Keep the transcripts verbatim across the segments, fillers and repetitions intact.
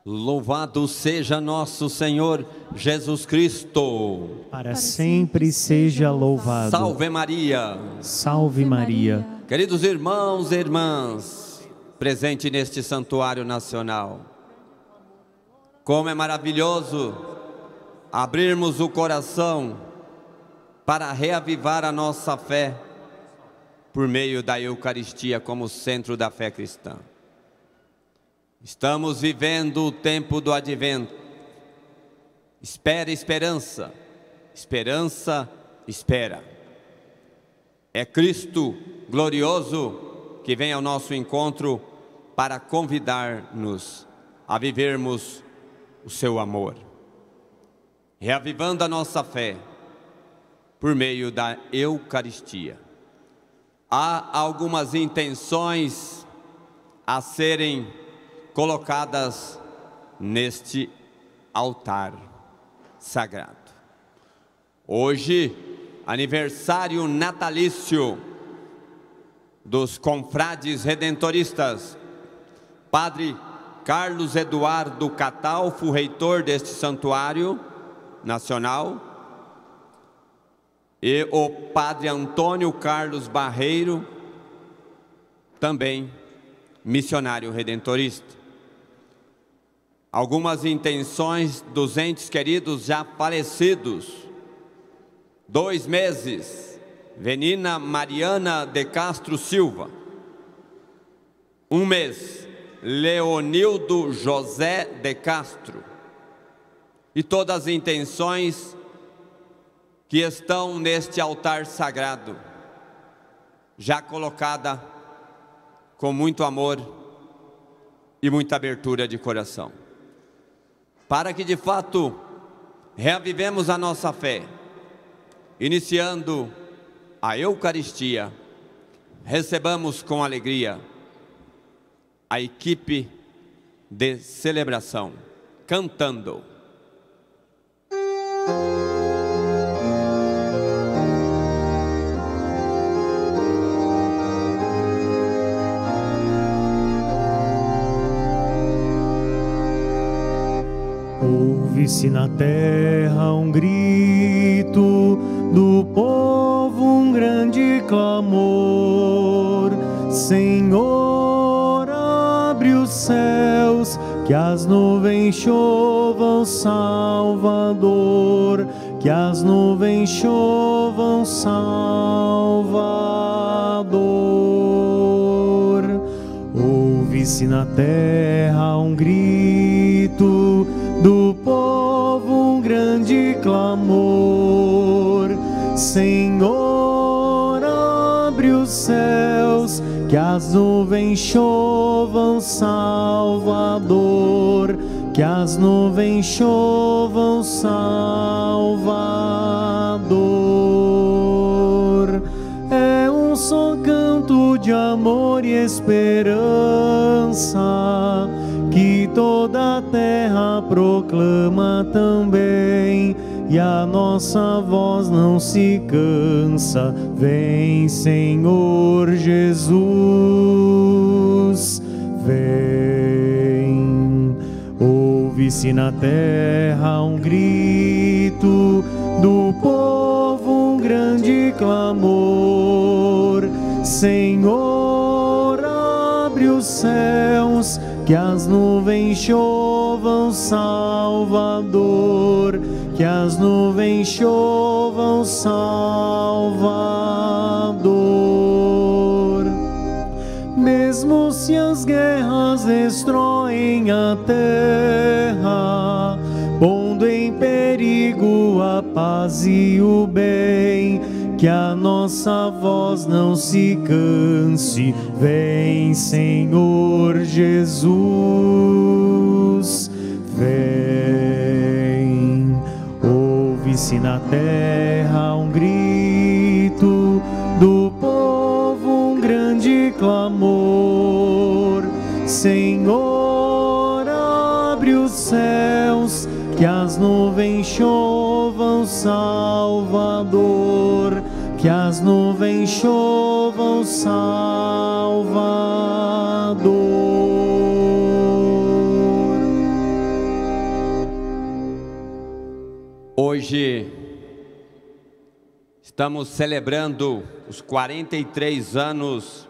Louvado seja nosso Senhor Jesus Cristo. Para sempre seja louvado. Salve Maria. Salve Maria. Queridos irmãos e irmãs, presente neste santuário nacional, como é maravilhoso abrirmos o coração para reavivar a nossa fé por meio da Eucaristia como centro da fé cristã. Estamos vivendo o tempo do advento. Espera, esperança. Esperança, espera. É Cristo glorioso que vem ao nosso encontro para convidar-nos a vivermos o seu amor, reavivando a nossa fé por meio da Eucaristia. Há algumas intenções a serem colocadas neste altar sagrado. Hoje, aniversário natalício dos confrades redentoristas, Padre Carlos Eduardo Catalfo, reitor deste santuário nacional, e o Padre Antônio Carlos Barreiro, também missionário redentorista. Algumas intenções dos entes queridos já falecidos. Dois meses, Venina Mariana de Castro Silva. Um mês, Leonildo José de Castro. E todas as intenções que estão neste altar sagrado, já colocada com muito amor e muita abertura de coração, para que de fato reavivemos a nossa fé, iniciando a Eucaristia. Recebamos com alegria a equipe de celebração, cantando. Ouve-se na terra um grito do povo, um grande clamor. Senhor, abre os céus, que as nuvens chovam, Salvador. Que as nuvens chovam, Salvador. Ouve-se na terra um grito do povo, um grande clamor. Senhor, abre os céus, que as nuvens chovam, Salvador. Que as nuvens chovam, Salvador. É um só canto de amor e esperança, que toda a terra proclama também, e a nossa voz não se cansa. Vem, Senhor Jesus, vem. Ouve-se na terra um grito do povo, um grande clamor. Senhor, abre os céus, que as nuvens chovam, Salvador. Que as nuvens chovam, Salvador. Mesmo se as guerras destroem a terra, pondo em perigo a paz e o bem, que a nossa voz não se canse. Vem, Senhor Jesus, vem. Ouve-se na terra um grito do povo, um grande clamor. Senhor, abre os céus, que as nuvens chovam, Salvador. Que as nuvens chovam, Salvador. Hoje estamos celebrando os quarenta e três anos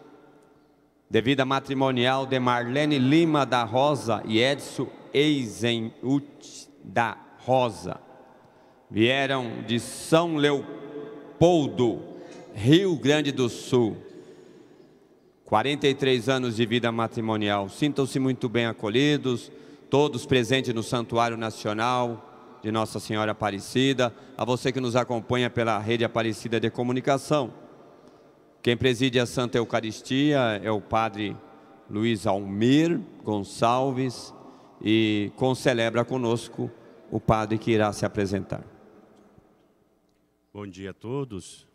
de vida matrimonial de Marlene Lima da Rosa e Edson Eisenhut da Rosa. Vieram de São Leopoldo, Rio Grande do Sul. quarenta e três anos de vida matrimonial. Sintam-se muito bem acolhidos, todos presentes no Santuário Nacional de Nossa Senhora Aparecida. A você que nos acompanha pela Rede Aparecida de Comunicação. Quem preside a Santa Eucaristia é o Padre Luiz Almir Gonçalves e concelebra conosco o Padre que irá se apresentar. Bom dia a todos.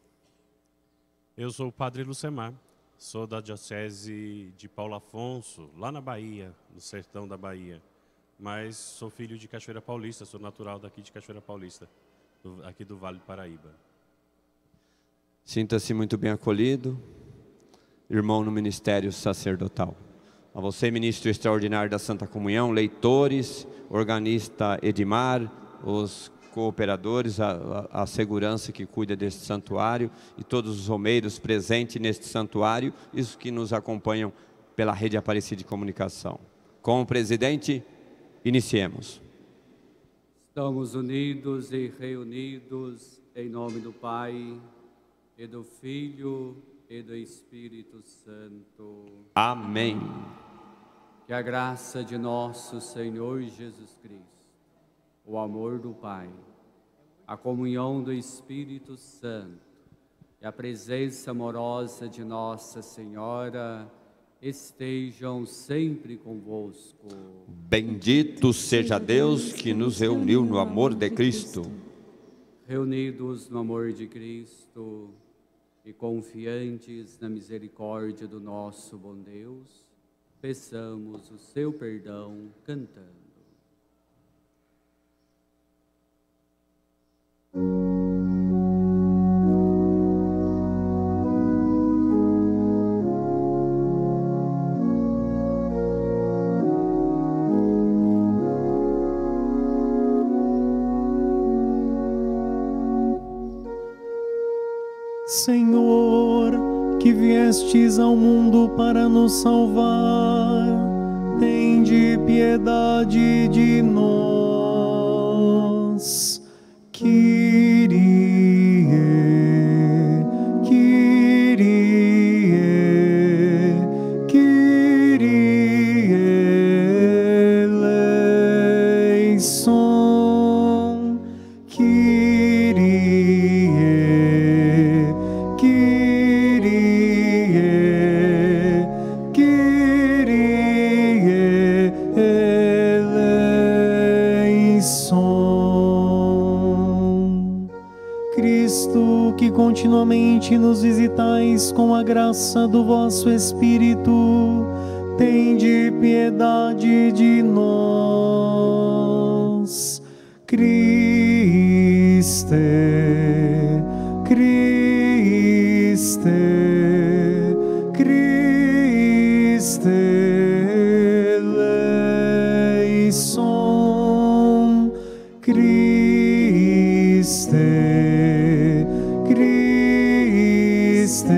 Eu sou o Padre Lucemar, sou da Diocese de Paulo Afonso, lá na Bahia, no sertão da Bahia. Mas sou filho de Cachoeira Paulista, sou natural daqui de Cachoeira Paulista, do, aqui do Vale do Paraíba. Sinta-se muito bem acolhido, irmão no ministério sacerdotal. A você, ministro extraordinário da Santa Comunhão, leitores, organista Edmar, os cooperadores, a, a, a segurança que cuida deste santuário e todos os romeiros presentes neste santuário, isso que nos acompanham pela Rede Aparecida de Comunicação. Como presidente, iniciemos. Estamos unidos e reunidos em nome do Pai, e do Filho, e do Espírito Santo. Amém. Que a graça de nosso Senhor Jesus Cristo, o amor do Pai, a comunhão do Espírito Santo e a presença amorosa de Nossa Senhora estejam sempre convosco. Bendito seja Deus que nos reuniu no amor de Cristo. Reunidos no amor de Cristo e confiantes na misericórdia do nosso bom Deus, peçamos o seu perdão cantando. Senhor, que viestes ao mundo para nos salvar, tende piedade de nós. Kyrie, Kyrie, Kyrie eleison, Kyrie, Kyrie, Kyrie eleison. Cristo, que continuamente nos visitais com a graça do vosso Espírito, tende piedade de nós. Criste, Criste, Criste eleison, Criste, Criste,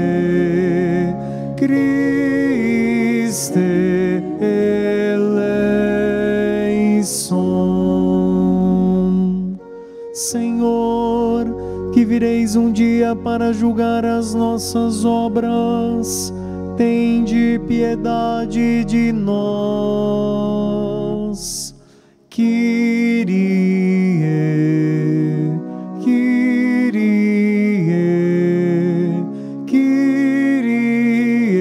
Criste eleison. Senhor, que vireis um dia para julgar as nossas obras, tende piedade de nós. Kyrie, Kyrie, Kyrie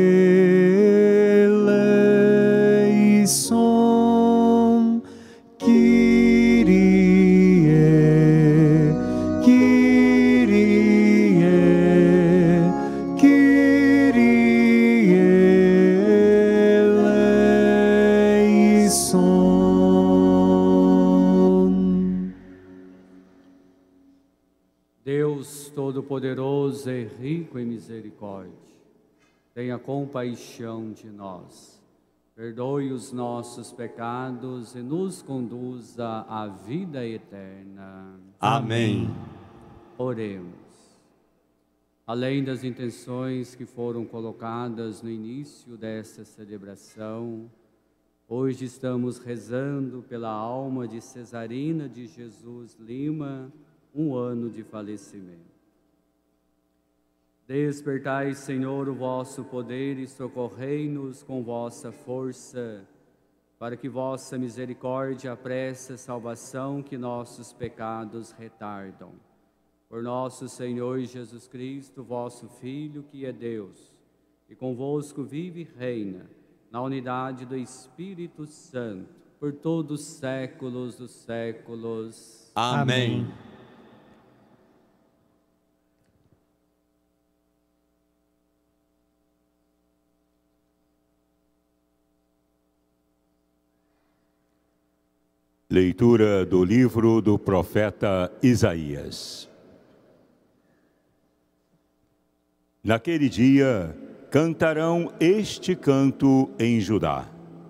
eleison, Kyrie, Kyrie, Kyrie eleison. Deus Todo-Poderoso e rico em misericórdia, tenha compaixão de nós. perdoe os nossos pecados e nos conduza à vida eterna. Amém. Oremos. Além das intenções que foram colocadas no início desta celebração, hoje estamos rezando pela alma de Cesarina de Jesus Lima, um ano de falecimento. Despertai, Senhor, o vosso poder e socorrei-nos com vossa força, para que vossa misericórdia apresse a salvação que nossos pecados retardam. Por nosso Senhor Jesus Cristo, vosso Filho, que é Deus, e convosco vive e reina, na unidade do Espírito Santo, por todos os séculos dos séculos. Amém. Leitura do livro do profeta Isaías. Naquele dia, cantarão este canto em Judá.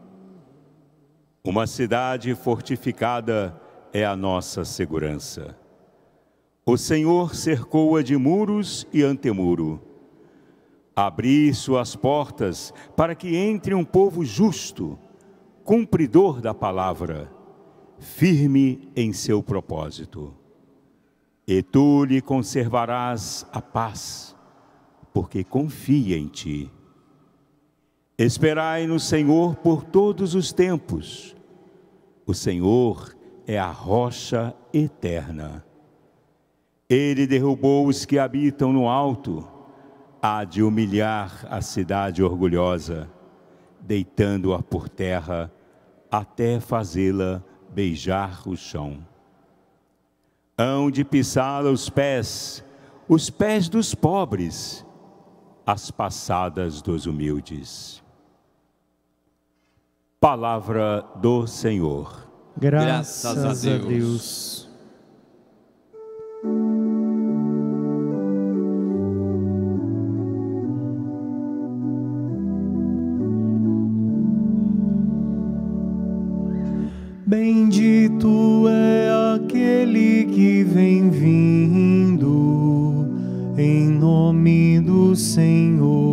Uma cidade fortificada é a nossa segurança. O Senhor cercou-a de muros e antemuro. Abri suas portas para que entre um povo justo, cumpridor da palavra, firme em seu propósito. E tu lhe conservarás a paz, porque confia em ti. Esperai no Senhor por todos os tempos. O Senhor é a rocha eterna. Ele derrubou os que habitam no alto, há de humilhar a cidade orgulhosa, deitando-a por terra, até fazê-la beijar o chão. Hão de pisá-la os pés, os pés dos pobres, as passadas dos humildes. Palavra do Senhor. Graças, Graças a a Deus. Deus. Bendito é aquele que vem vindo em nome do Senhor.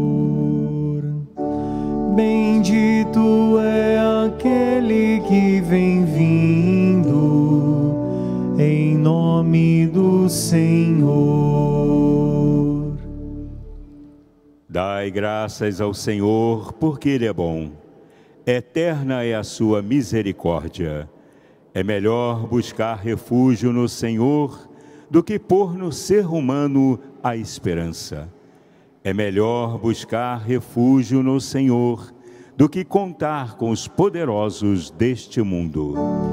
Bendito é aquele que vem vindo em nome do Senhor. Dai graças ao Senhor, porque Ele é bom. Eterna é a sua misericórdia. É melhor buscar refúgio no Senhor do que pôr no ser humano a esperança. É melhor buscar refúgio no Senhor do que contar com os poderosos deste mundo.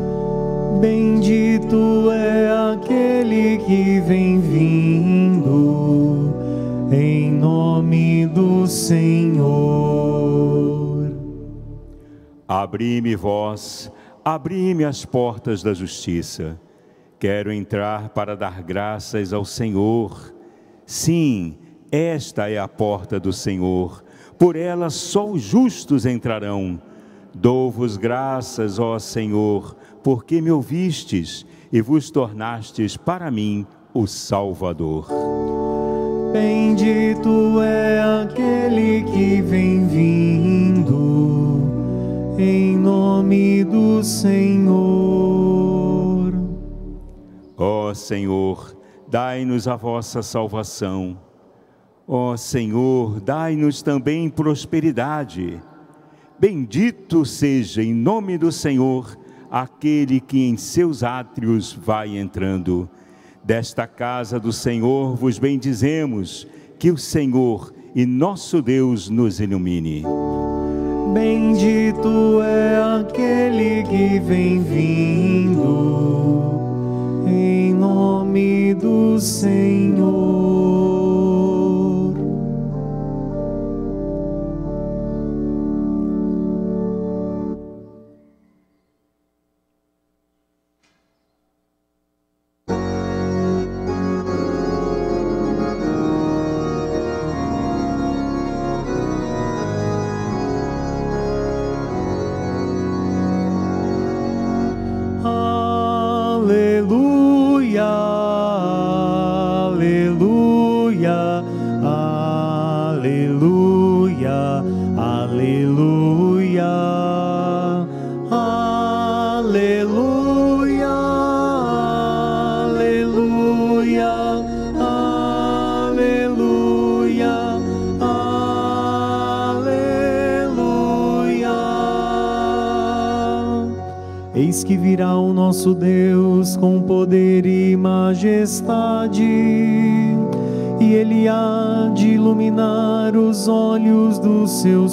Bendito é aquele que vem vindo em nome do Senhor. Abri-me vós, abri-me as portas da justiça. Quero entrar para dar graças ao Senhor. Sim, esta é a porta do Senhor. Por ela só os justos entrarão. Dou-vos graças, ó Senhor, porque me ouvistes e vos tornastes para mim o Salvador. Bendito é aquele que vem vindo em nome do Senhor. Ó Senhor, dai-nos a vossa salvação. Ó Senhor, dai-nos também prosperidade. Bendito seja em nome do Senhor aquele que em seus átrios vai entrando. Desta casa do Senhor vos bendizemos, que o Senhor e nosso Deus nos ilumine. Bendito é aquele que vem vindo em nome do Senhor. aleluia, aleluia, aleluia, aleluia, aleluia. Eis que virá o nosso Deus com poder e majestade, e Ele há de iluminar os olhos dos seus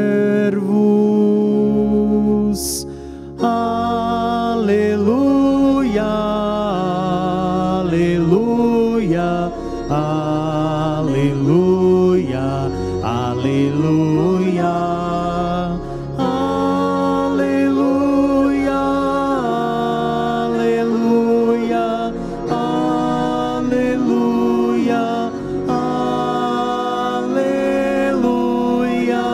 servos. Aleluia, aleluia, aleluia, aleluia, aleluia, aleluia, aleluia, aleluia.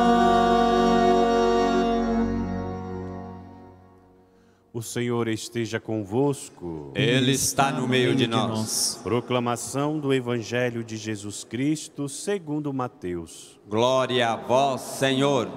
O Senhor esteja convosco. Ele está no meio de nós. Proclamação do Evangelho de Jesus Cristo segundo Mateus. Glória a vós, Senhor.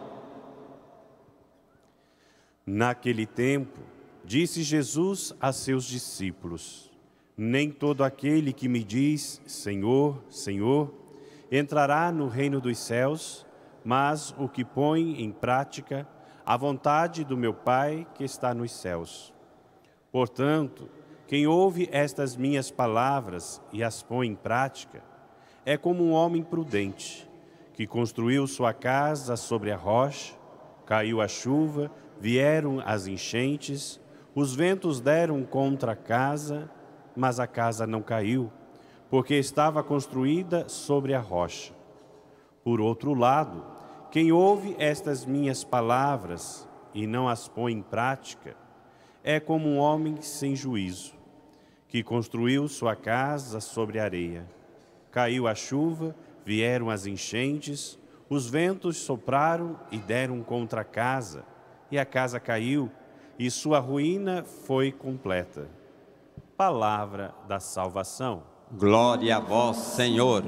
Naquele tempo, disse Jesus a seus discípulos: nem todo aquele que me diz Senhor, Senhor, entrará no reino dos céus, mas o que põe em prática a vontade do meu Pai que está nos céus. Portanto, quem ouve estas minhas palavras e as põe em prática, é como um homem prudente, que construiu sua casa sobre a rocha, caiu a chuva, vieram as enchentes, os ventos deram contra a casa, mas a casa não caiu, porque estava construída sobre a rocha. Por outro lado, quem ouve estas minhas palavras e não as põe em prática, é como um homem sem juízo, que construiu sua casa sobre a areia. Caiu a chuva, vieram as enchentes, os ventos sopraram e deram contra a casa, e a casa caiu, e sua ruína foi completa. Palavra da salvação. Glória a vós, Senhor.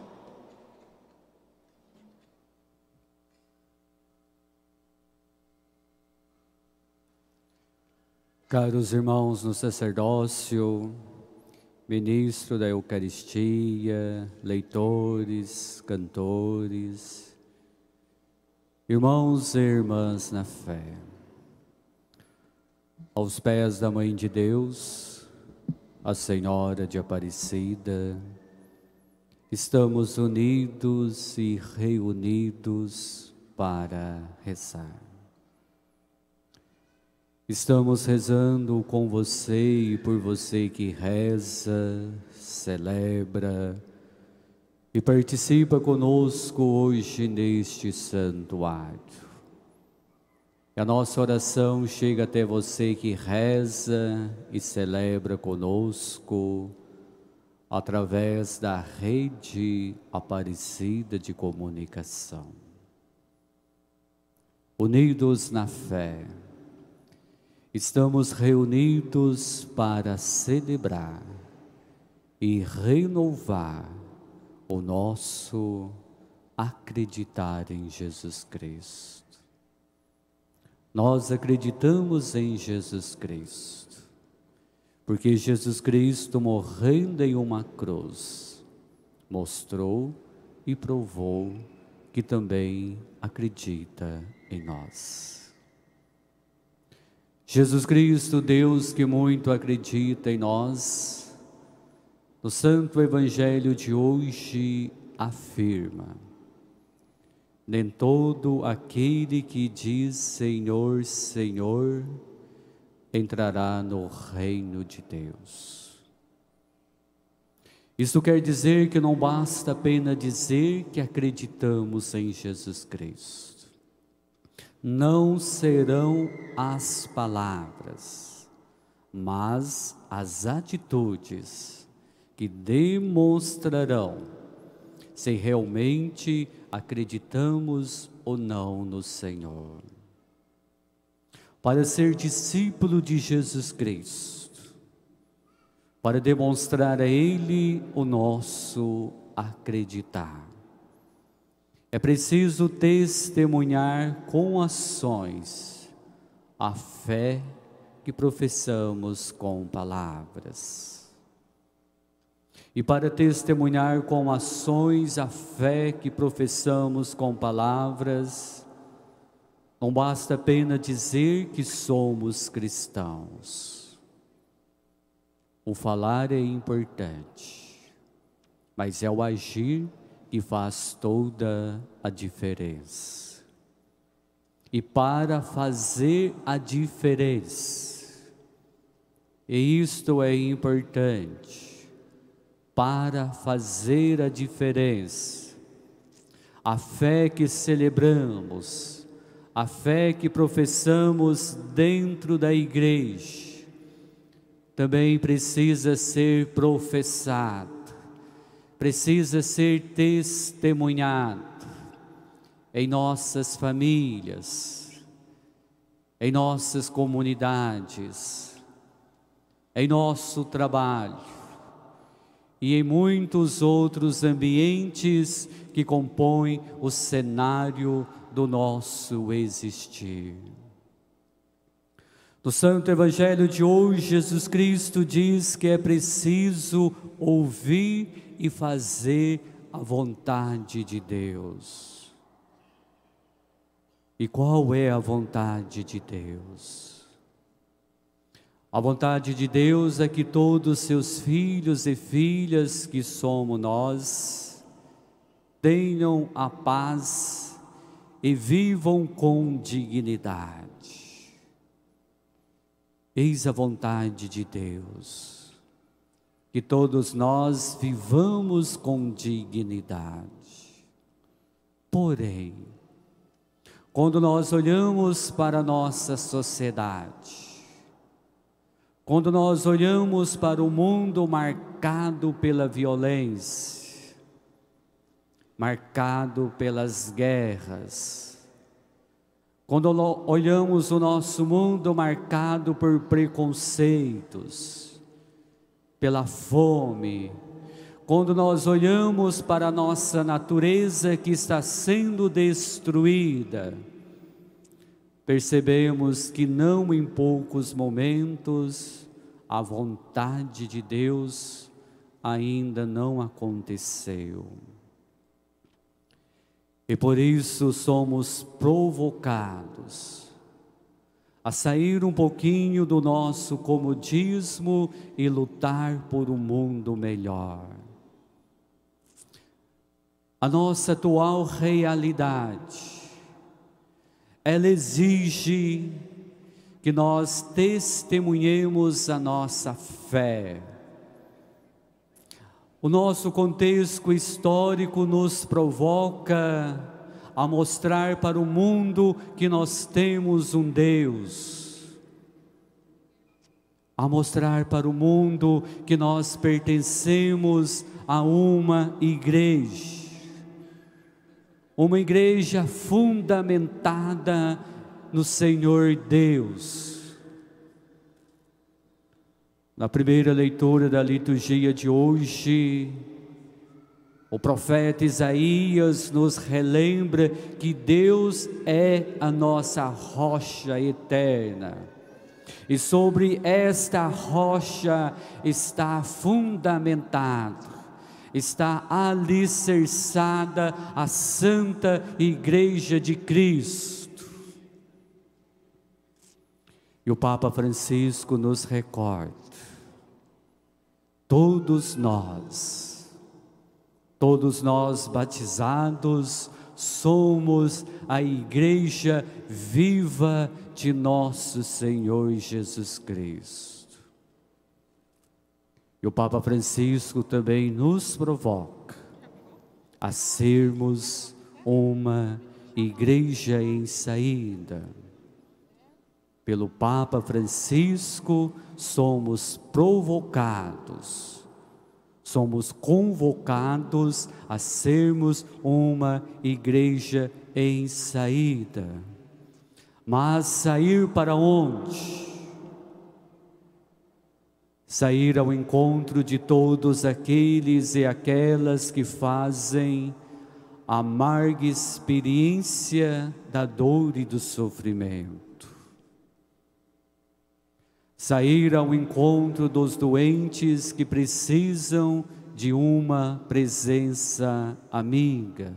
Caros irmãos no sacerdócio, ministro da Eucaristia, leitores, cantores, irmãos e irmãs na fé, aos pés da Mãe de Deus, a Senhora de Aparecida, estamos unidos e reunidos para rezar. Estamos rezando com você e por você que reza, celebra e participa conosco hoje neste santuário. A nossa oração chega até você que reza e celebra conosco através da rede Aparecida de comunicação. Unidos na fé, estamos reunidos para celebrar e renovar o nosso acreditar em Jesus Cristo. Nós acreditamos em Jesus Cristo, porque Jesus Cristo, morrendo em uma cruz, mostrou e provou que também acredita em nós. Jesus Cristo, Deus que muito acredita em nós, no Santo Evangelho de hoje afirma: nem todo aquele que diz Senhor, Senhor, entrará no reino de Deus. Isso quer dizer que não basta apenas dizer que acreditamos em Jesus Cristo. Não serão as palavras, mas as atitudes que demonstrarão se realmente acreditamos ou não no Senhor. Para ser discípulo de Jesus Cristo, para demonstrar a Ele o nosso acreditar, É preciso testemunhar com ações a fé que professamos com palavras. E para testemunhar com ações a fé que professamos com palavras, não basta apenas dizer que somos cristãos. O falar é importante, mas é o agir que faz toda a diferença. E para fazer a diferença, e isto é importante, para fazer a diferença, a fé que celebramos, a fé que professamos dentro da igreja, também precisa ser professada, precisa ser testemunhada em nossas famílias, em nossas comunidades, em nosso trabalho e em muitos outros ambientes que compõem o cenário do nosso existir. No Santo Evangelho de hoje, Jesus Cristo diz que é preciso ouvir e fazer a vontade de Deus. E qual é a vontade de Deus? A vontade de Deus é que todos seus filhos e filhas, que somos nós, tenham a paz e vivam com dignidade. Eis a vontade de Deus, que todos nós vivamos com dignidade. Porém, quando nós olhamos para a nossa sociedade, quando nós olhamos para o mundo marcado pela violência, marcado pelas guerras, quando olhamos o nosso mundo marcado por preconceitos, pela fome, quando nós olhamos para a nossa natureza que está sendo destruída, percebemos que não em poucos momentos a vontade de Deus ainda não aconteceu. E por isso somos provocados a sair um pouquinho do nosso comodismo e lutar por um mundo melhor. A nossa atual realidade, ela exige que nós testemunhemos a nossa fé. O nosso contexto histórico nos provoca a mostrar para o mundo que nós temos um Deus, a mostrar para o mundo que nós pertencemos a uma igreja, uma igreja fundamentada no Senhor Deus. Na primeira leitura da liturgia de hoje, o profeta Isaías nos relembra que Deus é a nossa rocha eterna. E sobre esta rocha está fundamentado, está alicerçada a Santa Igreja de Cristo. E o Papa Francisco nos recorda, todos nós, todos nós batizados, somos a Igreja viva de nosso Senhor Jesus Cristo. E o Papa Francisco também nos provoca a sermos uma igreja em saída. Pelo Papa Francisco, somos provocados, somos convocados a sermos uma igreja em saída. Mas sair para onde? Sair ao encontro de todos aqueles e aquelas que fazem a amarga experiência da dor e do sofrimento. Sair ao encontro dos doentes que precisam de uma presença amiga.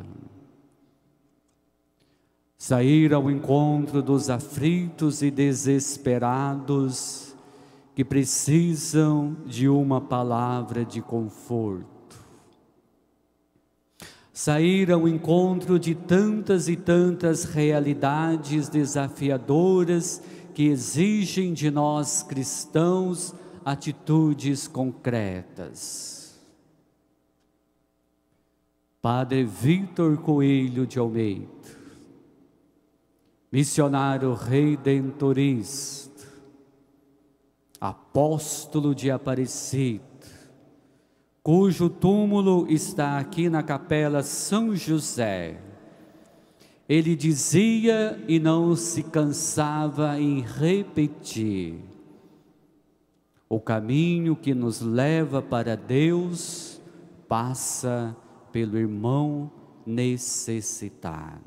Sair ao encontro dos aflitos e desesperados que precisam de uma palavra de conforto. Sair ao encontro de tantas e tantas realidades desafiadoras que exigem de nós cristãos atitudes concretas. Padre Vítor Coelho de Almeida, missionário redentorista, apóstolo de Aparecida, cujo túmulo está aqui na Capela São José. Ele dizia e não se cansava em repetir: o caminho que nos leva para Deus passa pelo irmão necessitado.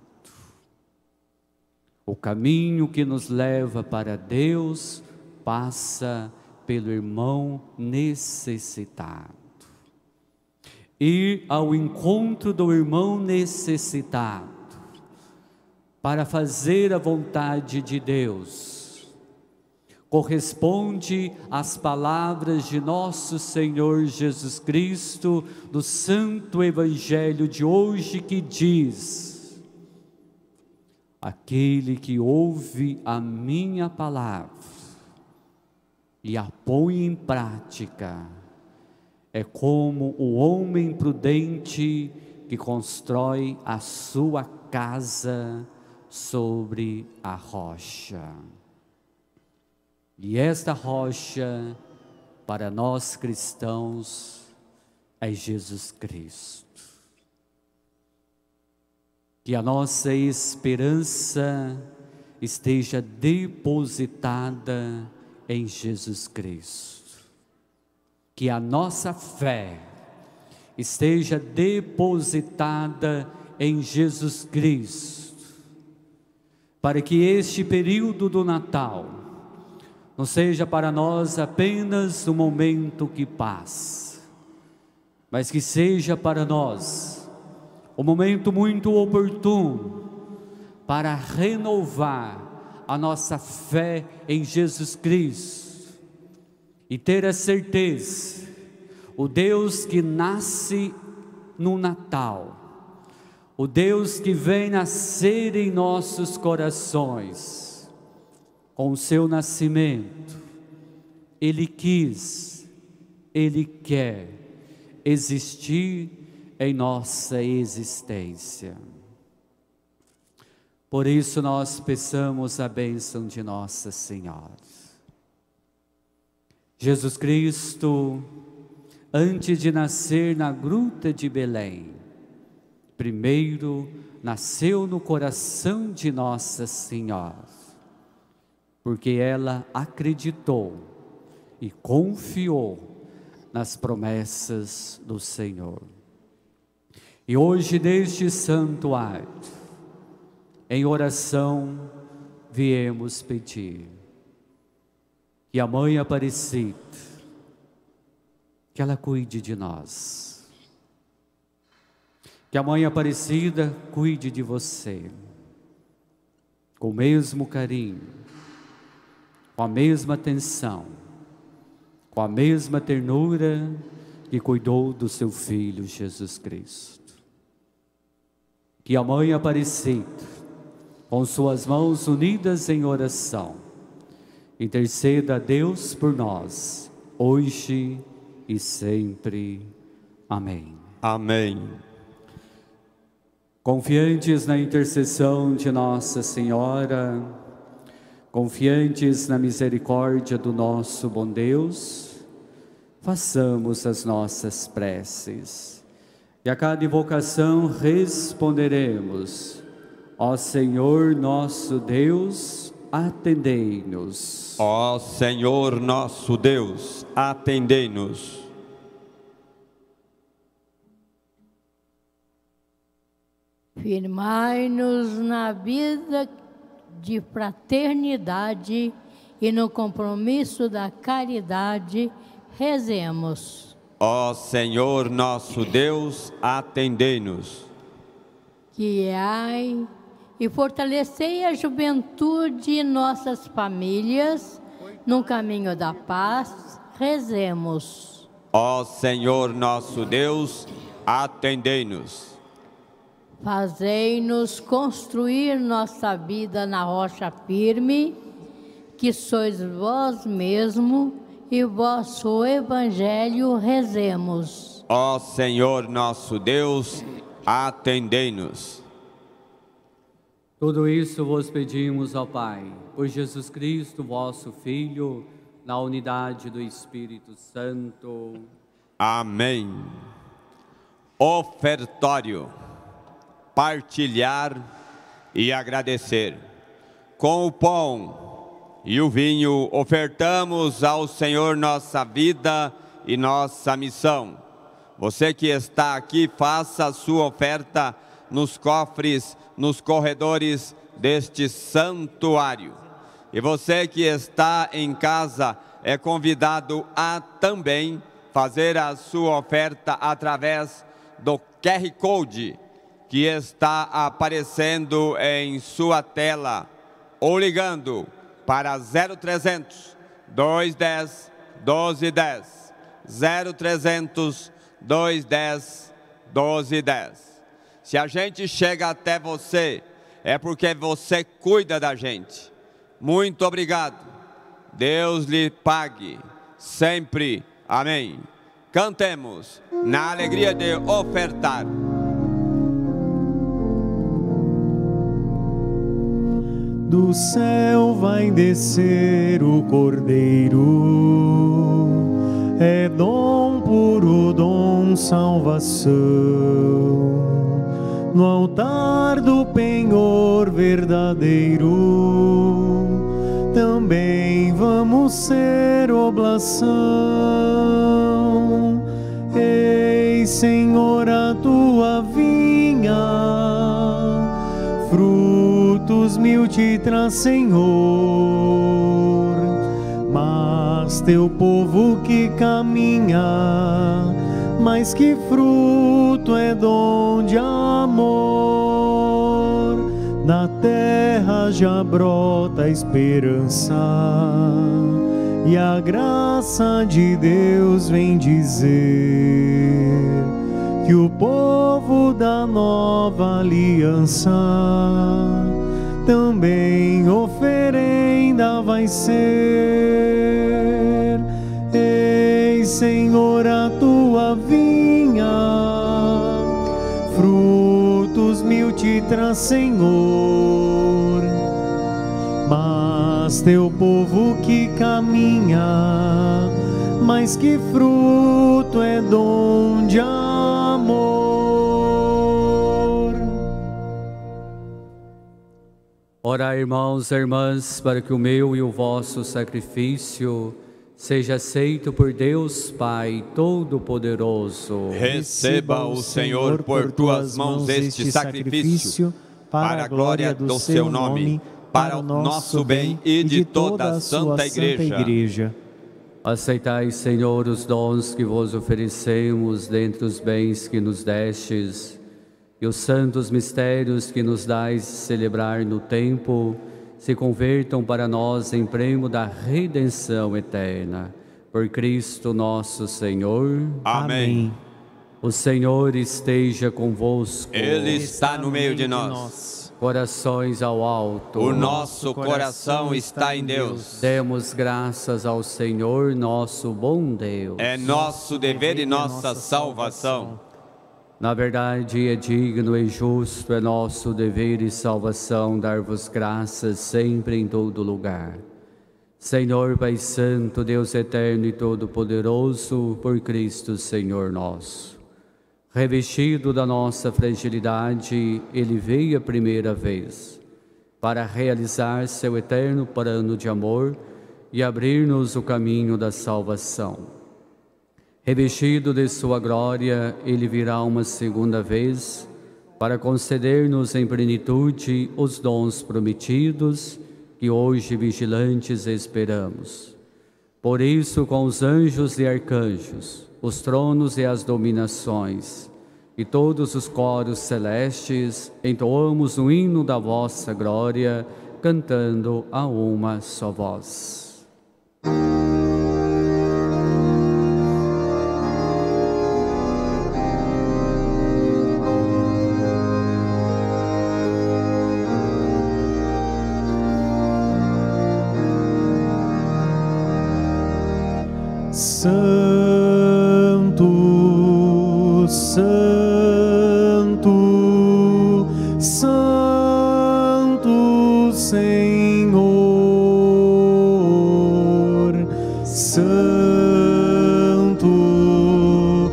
O caminho que nos leva para Deus passa pelo irmão necessitado. Ir ao encontro do irmão necessitado, para fazer a vontade de Deus, corresponde às palavras de nosso Senhor Jesus Cristo, do Santo Evangelho de hoje, que diz: aquele que ouve a minha palavra e a põe em prática, é como o homem prudente que constrói a sua casa sobre a rocha. E esta rocha, para nós cristãos, é Jesus Cristo. Que a nossa esperança esteja depositada em Jesus Cristo. Que a nossa fé esteja depositada em Jesus Cristo. Para que este período do Natal não seja para nós apenas um momento que passa, mas que seja para nós um momento muito oportuno para renovar a nossa fé em Jesus Cristo e ter a certeza, o Deus que nasce no Natal, o Deus que vem nascer em nossos corações, com o seu nascimento, Ele quis, Ele quer existir em nossa existência. Por isso nós peçamos a bênção de Nossa Senhora. Jesus Cristo, antes de nascer na gruta de Belém, primeiro nasceu no coração de Nossa Senhora, porque ela acreditou e confiou nas promessas do Senhor. E hoje, neste santuário, em oração, viemos pedir que a Mãe Aparecida, que ela cuide de nós, que a Mãe Aparecida cuide de você, com o mesmo carinho, com a mesma atenção, com a mesma ternura que cuidou do seu Filho Jesus Cristo. Que a Mãe Aparecida, com suas mãos unidas em oração, interceda a Deus por nós, hoje e sempre. Amém. Amém. Confiantes na intercessão de Nossa Senhora, confiantes na misericórdia do nosso bom Deus, façamos as nossas preces. E a cada invocação responderemos: ó Senhor nosso Deus, atendei-nos. Ó Senhor nosso Deus, atendei-nos. Firmai-nos na vida de fraternidade e no compromisso da caridade, rezemos. Ó Senhor nosso Deus, atendei-nos. Guiai e fortalecei a juventude e nossas famílias no caminho da paz, rezemos. Ó Senhor nosso Deus, atendei-nos. Fazei-nos construir nossa vida na rocha firme, que sois vós mesmo, e vosso Evangelho, rezemos. Ó Senhor nosso Deus, atendei-nos. Tudo isso vos pedimos, ó Pai, por Jesus Cristo, vosso Filho, na unidade do Espírito Santo. Amém. Ofertório. Partilhar e agradecer. Com o pão e o vinho, ofertamos ao Senhor nossa vida e nossa missão. Você que está aqui, faça a sua oferta nos cofres, nos corredores deste santuário. E você que está em casa, é convidado a também fazer a sua oferta através do Q R Code que está aparecendo em sua tela, ou ligando para zero trezentos, dois dez, doze dez, zero trezentos, dois dez, doze dez. Se a gente chega até você, é porque você cuida da gente. Muito obrigado. Deus lhe pague sempre. Amém. Cantemos na alegria de ofertar. Do céu vai descer o Cordeiro, é dom puro, dom salvação. No altar do penhor verdadeiro, também vamos ser oblação. Ei, Senhor, a tua vinha, frutos mil te traz, Senhor, mas teu povo que caminha, mais que fruto é dom de amor. Na terra já brota a esperança, e a graça de Deus vem dizer que o povo da nova aliança também oferenda vai ser. Ei, Senhor, a tua vinha, frutos mil te traz, Senhor, mas teu povo que caminha, mais que fruto é dom de amor. Ora, irmãos e irmãs, para que o meu e o vosso sacrifício seja aceito por Deus Pai Todo-Poderoso. Receba o Senhor por tuas mãos este sacrifício, para a glória do seu nome, para o nosso bem e de toda a Santa Igreja. Aceitai, Senhor, os dons que vos oferecemos dentre os bens que nos destes e os santos mistérios que nos dais celebrar no tempo, se convertam para nós em prêmio da redenção eterna. Por Cristo nosso Senhor. Amém. O Senhor esteja convosco. Ele está no meio de nós. Corações ao alto. O nosso coração está em Deus. Demos graças ao Senhor, nosso bom Deus. É nosso dever e nossa salvação. Na verdade, é digno e justo, é nosso dever e salvação dar-vos graças sempre em todo lugar. Senhor Pai Santo, Deus eterno e todo-poderoso, por Cristo Senhor nosso. Revestido da nossa fragilidade, Ele veio a primeira vez para realizar seu eterno plano de amor e abrir-nos o caminho da salvação. Revestido de sua glória, Ele virá uma segunda vez para conceder-nos em plenitude os dons prometidos, que hoje vigilantes esperamos. Por isso, com os anjos e arcanjos, os tronos e as dominações, e todos os coros celestes, entoamos o hino da vossa glória, cantando a uma só voz. Santo, Santo, Santo Senhor, Santo,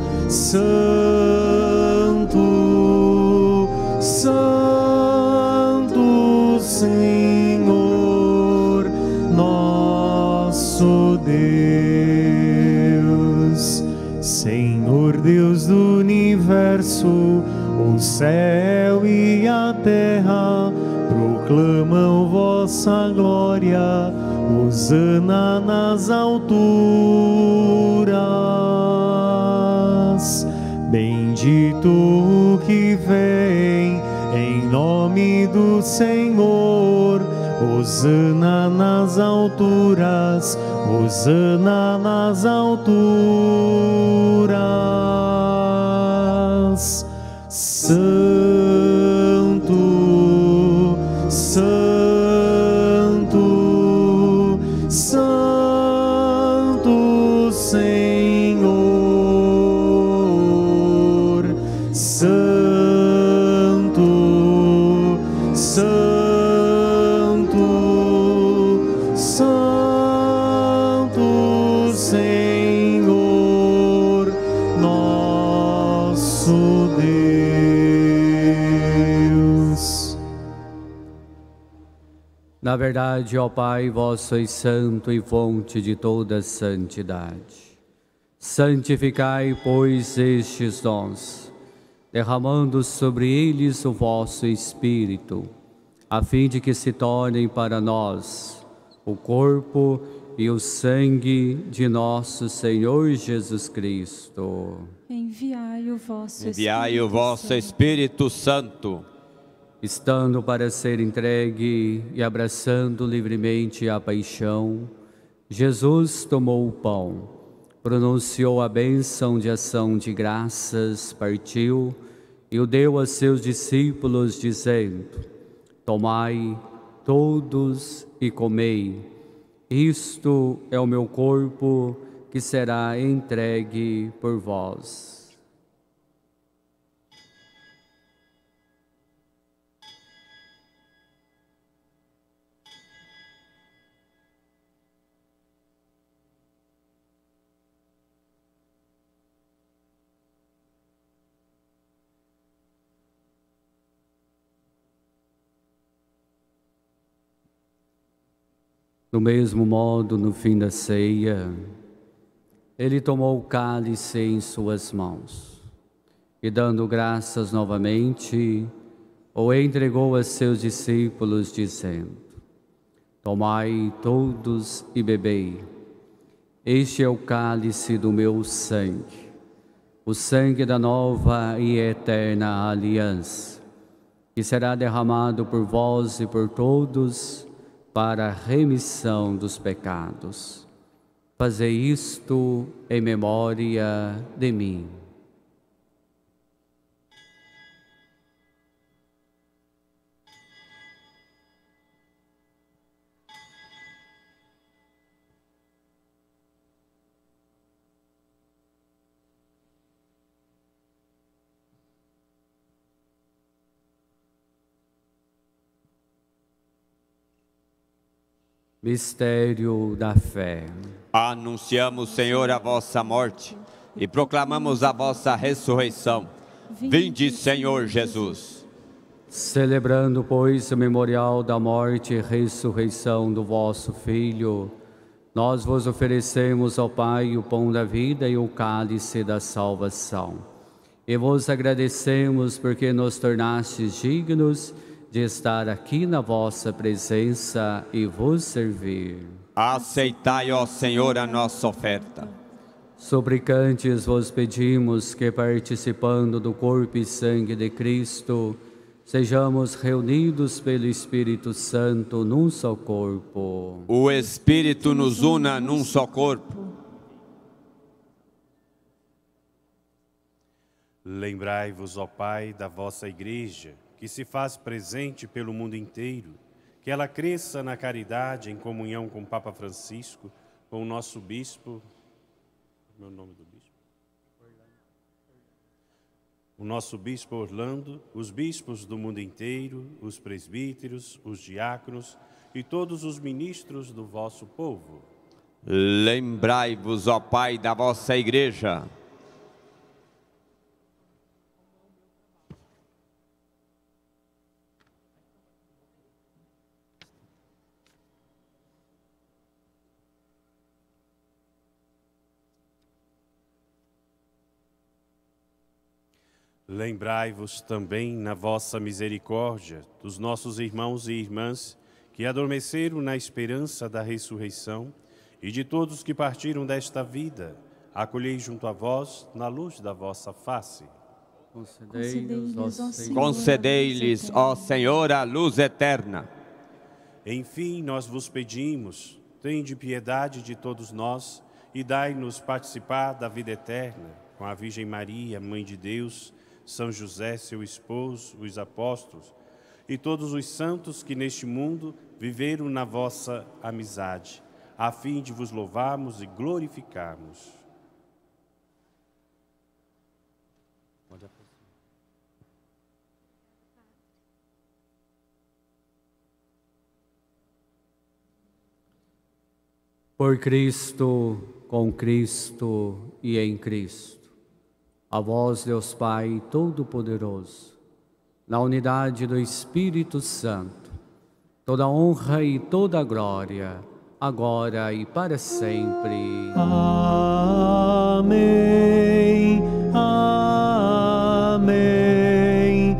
Santo, Santo Senhor, nosso Deus. Senhor Deus do universo, o céu e a terra proclamam vossa glória, hosana nas alturas. Bendito o que vem em nome do Senhor, hosana nas alturas, hosana nas alturas. Santo, Santo, Santo Senhor, Santo, Santo, Santo Senhor, nosso Deus. Na verdade, ó Pai, vós sois santo e fonte de toda santidade. Santificai, pois, estes dons, derramando sobre eles o vosso Espírito, a fim de que se tornem para nós o corpo e o sangue de nosso Senhor Jesus Cristo. Enviai o vosso Enviai o Espírito vosso Santo. Espírito Santo, Estando para ser entregue e abraçando livremente a paixão, Jesus tomou o pão, pronunciou a bênção de ação de graças, partiu e o deu a seus discípulos, dizendo: tomai todos e comei, isto é o meu corpo que será entregue por vós. Do mesmo modo, no fim da ceia, ele tomou o cálice em suas mãos e, dando graças novamente, o entregou a seus discípulos, dizendo: tomai todos e bebei, este é o cálice do meu sangue, o sangue da nova e eterna aliança, que será derramado por vós e por todos para a remissão dos pecados. Fazei isto em memória de mim. Mistério da fé. anunciamos, Senhor, a vossa morte e proclamamos a vossa ressurreição. Vinde, Senhor Jesus. Celebrando, pois, o memorial da morte e ressurreição do vosso Filho, nós vos oferecemos, ó Pai, o pão da vida e o cálice da salvação. E vos agradecemos porque nos tornastes dignos de estar aqui na vossa presença e vos servir. Aceitai, ó Senhor, a nossa oferta. Suplicantes vos pedimos que, participando do corpo e sangue de Cristo, sejamos reunidos pelo Espírito Santo num só corpo. O Espírito nos una num só corpo. Lembrai-vos, ó Pai, da vossa Igreja, que se faz presente pelo mundo inteiro, que ela cresça na caridade, em comunhão com o Papa Francisco, com o nosso Bispo, meu nome do Bispo? O nosso Bispo Orlando, os bispos do mundo inteiro, os presbíteros, os diáconos e todos os ministros do vosso povo. Lembrai-vos, ó Pai, da vossa Igreja. Lembrai-vos também, na vossa misericórdia, dos nossos irmãos e irmãs que adormeceram na esperança da ressurreição e de todos que partiram desta vida. Acolhei junto a vós, na luz da vossa face. Concedei-lhes, ó Senhor, Concedei-lhes, ó Senhor, a luz eterna. Enfim, nós vos pedimos, tende piedade de todos nós e dai-nos participar da vida eterna com a Virgem Maria, Mãe de Deus, São José, seu esposo, os apóstolos e todos os santos que neste mundo viveram na vossa amizade, a fim de vos louvarmos e glorificarmos. Por Cristo, com Cristo e em Cristo. A vós, Deus Pai Todo-Poderoso, na unidade do Espírito Santo, toda honra e toda glória, agora e para sempre. Amém, amém,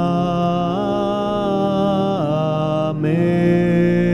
amém.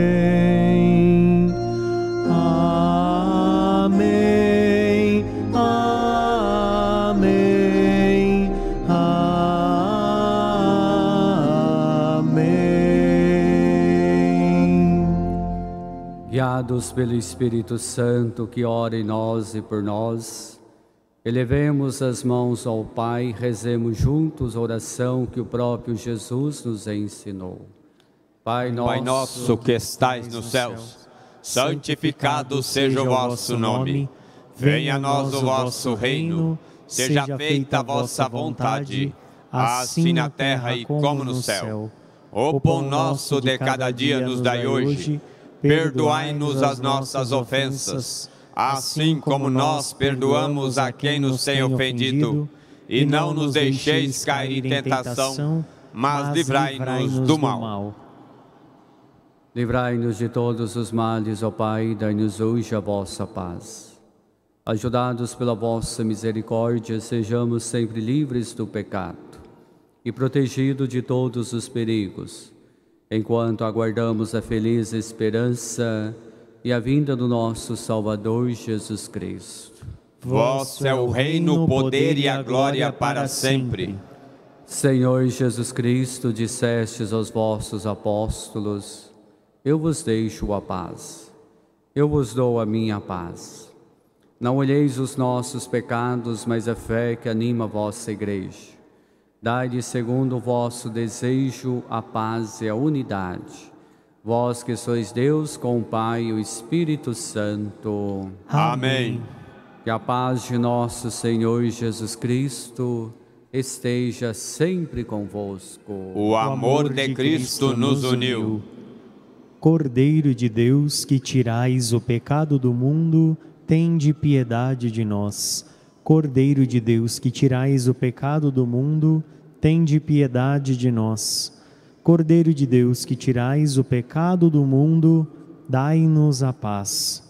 Guiados pelo Espírito Santo que ora em nós e por nós, elevemos as mãos ao Pai e rezemos juntos a oração que o próprio Jesus nos ensinou. Pai nosso, Pai nosso que estais nos céus, santificado seja o vosso nome. Venha a nós o vosso reino, seja feita a vossa vontade, assim na terra e como no céu. O pão nosso de cada dia nos dai hoje. Perdoai-nos as nossas ofensas, assim como nós perdoamos a quem nos tem ofendido. E não nos deixeis cair em tentação, mas livrai-nos do mal. Livrai-nos de todos os males, ó Pai, e dai-nos hoje a vossa paz. Ajudados pela vossa misericórdia, sejamos sempre livres do pecado e protegidos de todos os perigos, enquanto aguardamos a feliz esperança e a vinda do nosso Salvador Jesus Cristo. Vosso é o reino, o poder e a glória para sempre. Senhor Jesus Cristo, dissestes aos vossos apóstolos: eu vos deixo a paz, eu vos dou a minha paz. Não olheis os nossos pecados, mas a fé que anima a vossa Igreja. Dai-lhe, segundo o vosso desejo, a paz e a unidade. Vós que sois Deus com o Pai e o Espírito Santo. Amém. Que a paz de nosso Senhor Jesus Cristo esteja sempre convosco. O amor de Cristo nos uniu. Cordeiro de Deus, que tirais o pecado do mundo, tende piedade de nós. Cordeiro de Deus, que tirais o pecado do mundo, tende piedade de nós. Cordeiro de Deus, que tirais o pecado do mundo, dai-nos a paz.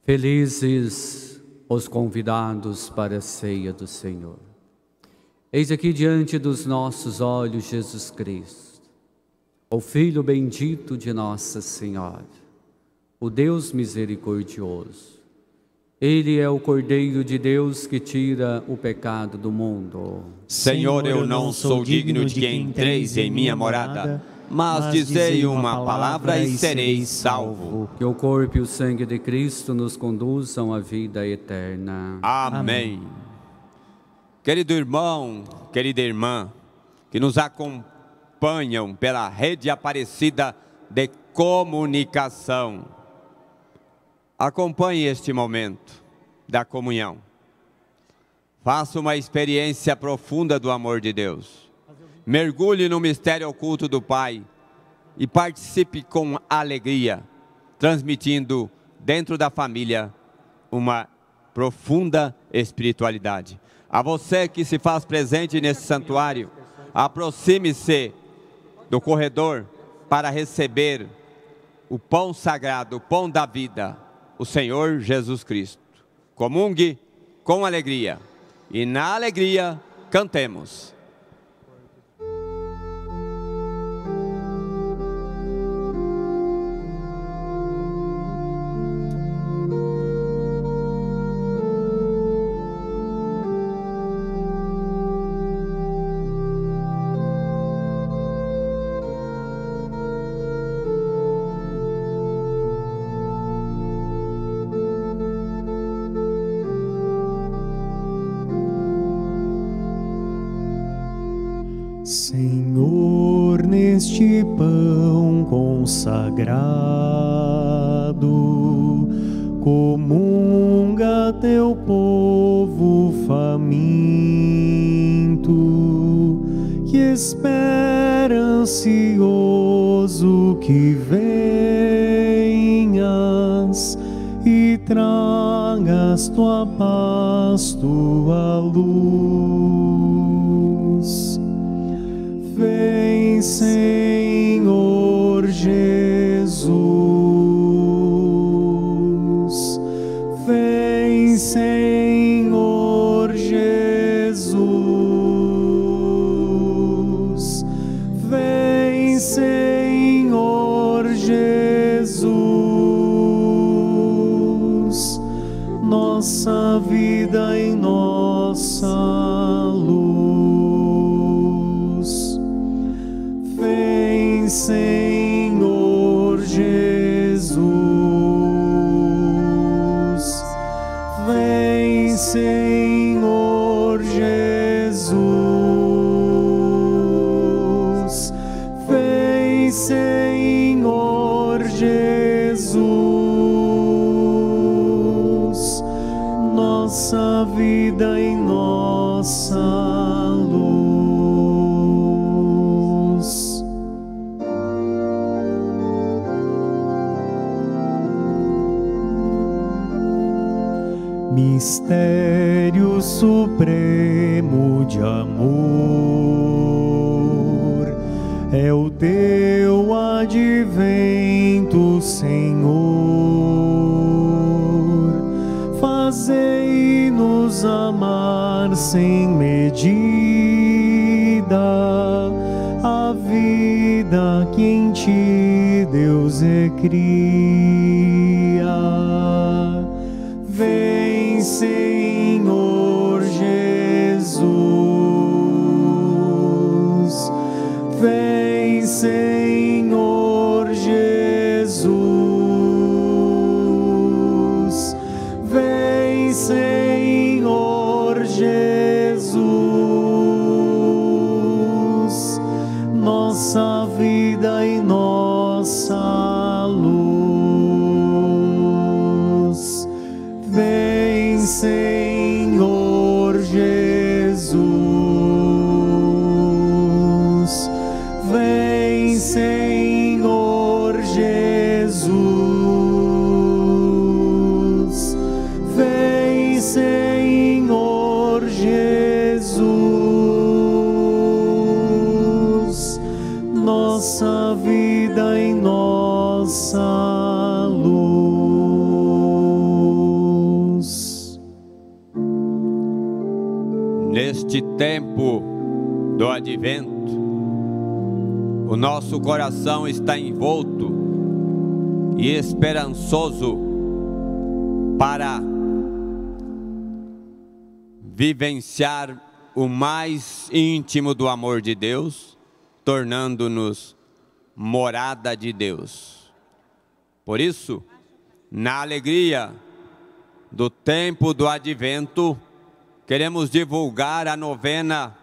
Felizes os convidados para a ceia do Senhor. Eis aqui diante dos nossos olhos Jesus Cristo, o Filho bendito de Nossa Senhora, o Deus misericordioso. Ele é o Cordeiro de Deus que tira o pecado do mundo. Senhor, eu não sou digno de que entreis em minha morada, mas dizei uma palavra e serei salvo. Que o corpo e o sangue de Cristo nos conduzam à vida eterna. Amém. Querido irmão, querida irmã, que nos acompanham pela rede Aparecida de comunicação, acompanhe este momento da comunhão. Faça uma experiência profunda do amor de Deus. Mergulhe no mistério oculto do Pai e participe com alegria, transmitindo dentro da família uma profunda espiritualidade. A você que se faz presente nesse santuário, aproxime-se do corredor para receber o pão sagrado, o pão da vida, o Senhor Jesus Cristo. Comungue com alegria e na alegria cantemos. Senhor, neste pão consagrado, comunga teu povo faminto, que espera ansioso que venhas e tragas tua paz, tua luz. Vem, Senhor Jesus, vem, Senhor Jesus, vem, Senhor Jesus, nossa vida em nossa luz. Vem, Senhor Jesus, vem, Senhor Jesus, vem, Senhor Jesus, nossa vida em nossa luz. Mistério supremo de amor, é o teu advento, Senhor. Fazei-nos amar sem medida a vida que em ti Deus recria. Vem, Senhor Jesus, vem, Senhor Jesus, vem, Senhor Jesus, nossa vida e nossa luz. Vem, Senhor Neste tempo do advento, o nosso coração está envolto e esperançoso para vivenciar o mais íntimo do amor de Deus, tornando-nos morada de Deus. Por isso, na alegria do tempo do advento, queremos divulgar a novena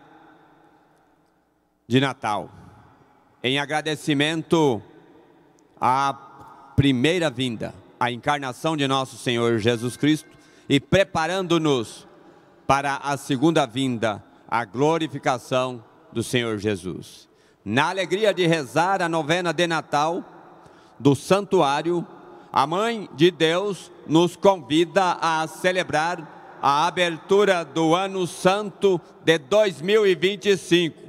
de Natal, em agradecimento à primeira vinda, à encarnação de nosso Senhor Jesus Cristo, e preparando-nos para a segunda vinda, a glorificação do Senhor Jesus. Na alegria de rezar a novena de Natal do santuário, a Mãe de Deus nos convida a celebrar a abertura do Ano Santo de dois mil e vinte e cinco.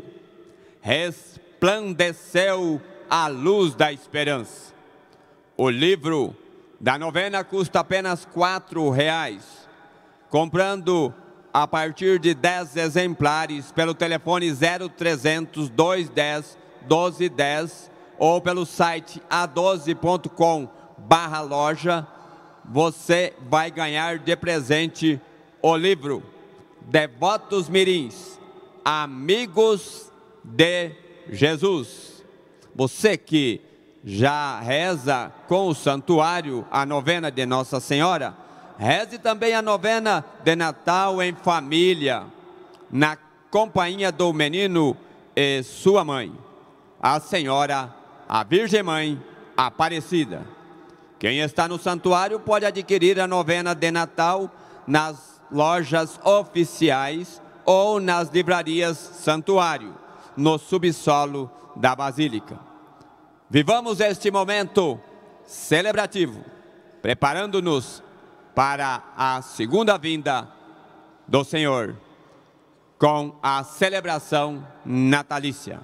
Resplandeceu a luz da esperança. O livro da novena custa apenas quatro reais. Comprando a partir de dez exemplares pelo telefone zero trezentos, dois dez, doze dez ou pelo site a doze ponto com barra loja, você vai ganhar de presente o livro Devotos Mirins, Amigos de Jesus. Você que já reza com o santuário a novena de Nossa Senhora, reze também a novena de Natal em família, na companhia do menino e sua mãe, a Senhora, a Virgem Mãe Aparecida. Quem está no santuário pode adquirir a novena de Natal nas lojas oficiais ou nas livrarias Santuário, no subsolo da Basílica. Vivamos este momento celebrativo, preparando-nos para a segunda vinda do Senhor, com a celebração natalícia.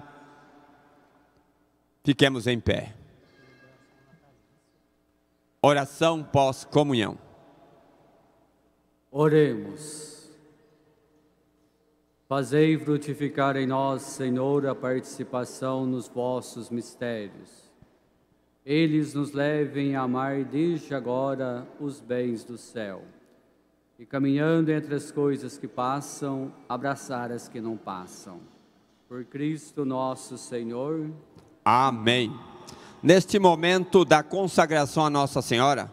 Fiquemos em pé. Oração pós-comunhão. Oremos. Fazei frutificar em nós, Senhor, a participação nos vossos mistérios. Eles nos levem a amar desde agora os bens do céu. E caminhando entre as coisas que passam, abraçar as que não passam. Por Cristo nosso Senhor. Amém. Neste momento da consagração a Nossa Senhora,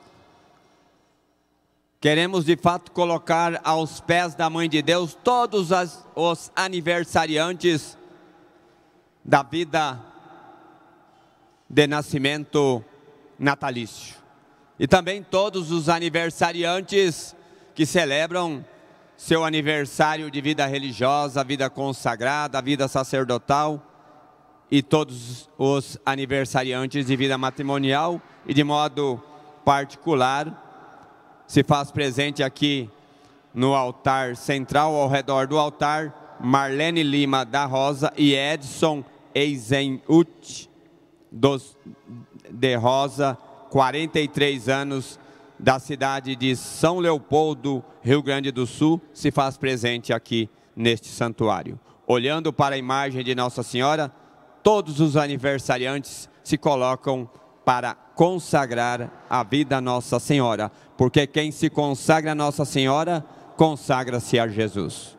queremos de fato colocar aos pés da Mãe de Deus todos as, os aniversariantes da vida de nascimento natalício. E também todos os aniversariantes que celebram seu aniversário de vida religiosa, vida consagrada, vida sacerdotal, e todos os aniversariantes de vida matrimonial, e de modo particular, se faz presente aqui no altar central, ao redor do altar, Marlene Lima da Rosa e Edson Eisenhut dos, de Rosa, quarenta e três anos, da cidade de São Leopoldo, Rio Grande do Sul, se faz presente aqui neste santuário. Olhando para a imagem de Nossa Senhora, todos os aniversariantes se colocam para consagrar a vida a Nossa Senhora, porque quem se consagra a Nossa Senhora, consagra-se a Jesus.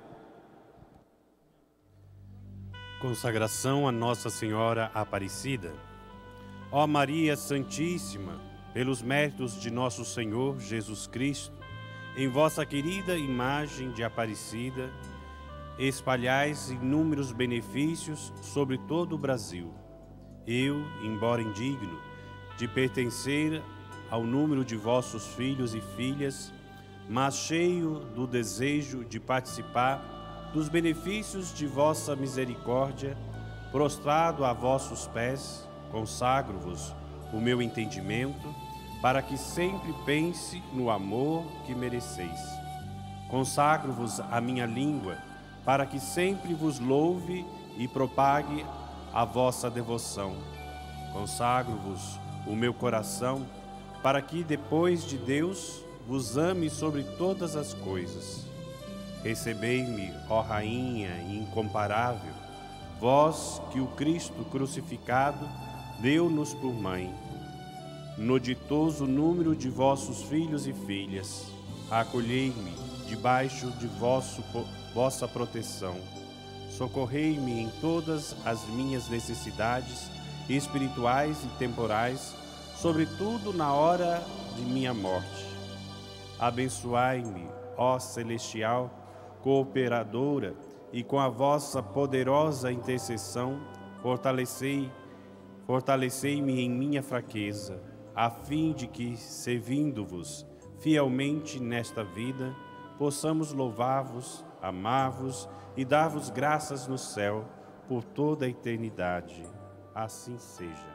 Consagração a Nossa Senhora Aparecida. Ó Maria Santíssima, pelos méritos de nosso Senhor Jesus Cristo, em vossa querida imagem de Aparecida, espalhais inúmeros benefícios sobre todo o Brasil. Eu, embora indigno de pertencer ao número de vossos filhos e filhas, mas cheio do desejo de participar dos benefícios de vossa misericórdia, prostrado a vossos pés, consagro-vos o meu entendimento, para que sempre pense no amor que mereceis. Consagro-vos a minha língua, para que sempre vos louve e propague a vossa devoção. Consagro-vos o meu coração, para que, depois de Deus, vos ame sobre todas as coisas. Recebei-me, ó Rainha incomparável, vós que o Cristo crucificado deu-nos por mãe. No ditoso número de vossos filhos e filhas, acolhei-me debaixo de vosso, vossa proteção. Socorrei-me em todas as minhas necessidades espirituais e temporais, sobretudo na hora de minha morte. Abençoai-me, ó celestial cooperadora, e com a vossa poderosa intercessão, fortalecei, fortalecei-me em minha fraqueza, a fim de que, servindo-vos fielmente nesta vida, possamos louvar-vos, amar-vos e dar-vos graças no céu por toda a eternidade. Assim seja.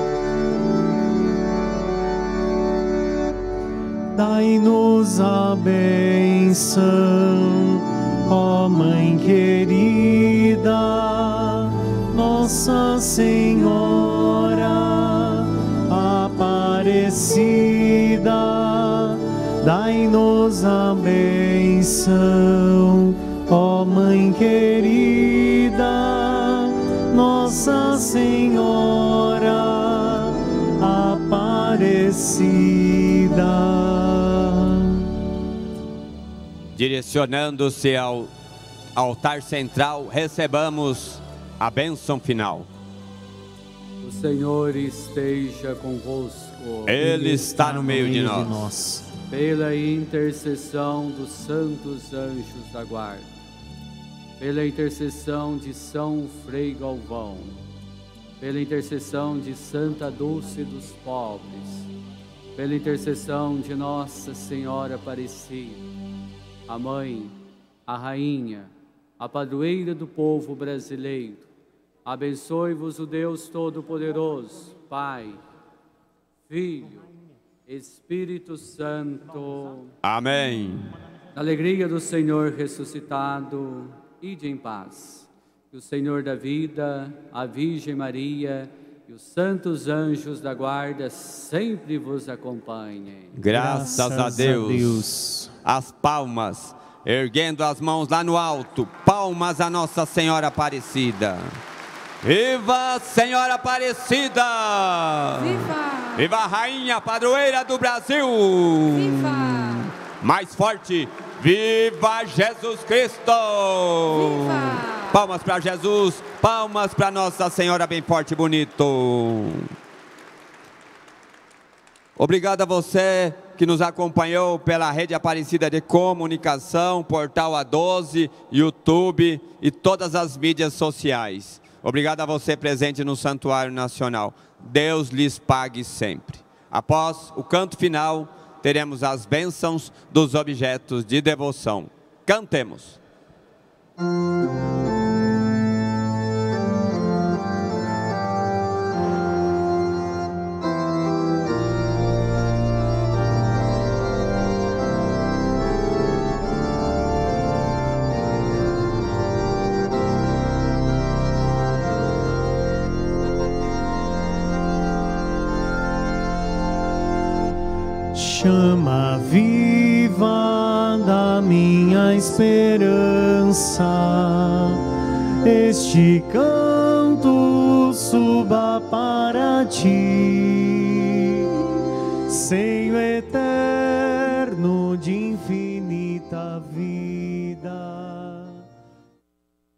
Dai-nos a bênção, ó Mãe querida, Nossa Senhora Aparecida. Dai-nos a bênção, ó Mãe querida, Nossa Senhora Aparecida. Direcionando-se ao altar central, recebamos a bênção final. O Senhor esteja convosco. Ele está no meio de nós. Pela intercessão dos santos anjos da guarda, pela intercessão de São Frei Galvão, pela intercessão de Santa Dulce dos Pobres, pela intercessão de Nossa Senhora Aparecida, a Mãe, a Rainha, a Padroeira do povo brasileiro, abençoe-vos o Deus Todo-Poderoso, Pai, Filho, Espírito Santo. Amém. Na alegria do Senhor ressuscitado, ide em paz. Que o Senhor da vida, a Virgem Maria e os santos anjos da guarda sempre vos acompanhem. Graças, Graças a, Deus. a Deus. As palmas, erguendo as mãos lá no alto, palmas a Nossa Senhora Aparecida. Viva Senhora Aparecida! Viva! Viva a Rainha Padroeira do Brasil! Viva! Mais forte! Viva Jesus Cristo! Viva! Palmas para Jesus, palmas para Nossa Senhora bem forte e bonito. Obrigado a você que nos acompanhou pela Rede Aparecida de Comunicação, Portal A doze, YouTube e todas as mídias sociais. Obrigado a você presente no Santuário Nacional. Deus lhes pague sempre. Após o canto final, teremos as bênçãos dos objetos de devoção. Cantemos. Chama viva da minha esperança, este canto suba para ti, seio eterno de infinita vida.